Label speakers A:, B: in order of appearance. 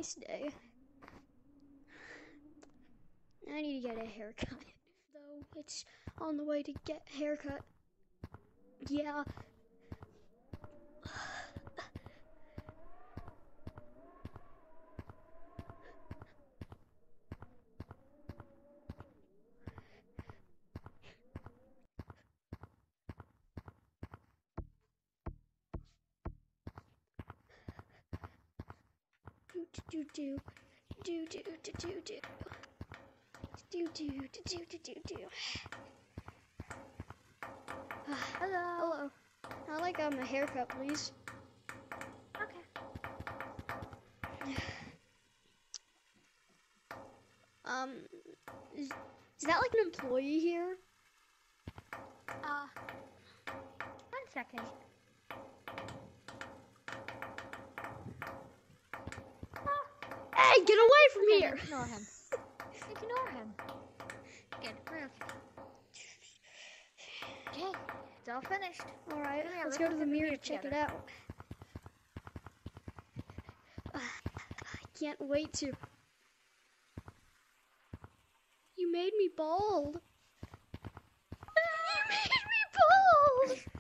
A: nice day. I need to get a haircut. Though it's on the way to get a haircut. Yeah. Hello. I'd like a haircut, please.
B: Okay.
A: Is that like an employee here?
B: 1 second.
A: Hey, get away from here!
B: Ignore him. Ignore him. Good. We're okay. Okay, it's all finished.
A: All right,
B: Come here,
A: let's
B: let's
A: go
B: look
A: to the
B: at the
A: mirror
B: mirror
A: to check it
B: together.
A: out. I can't wait to. You made me bald. You made me bald.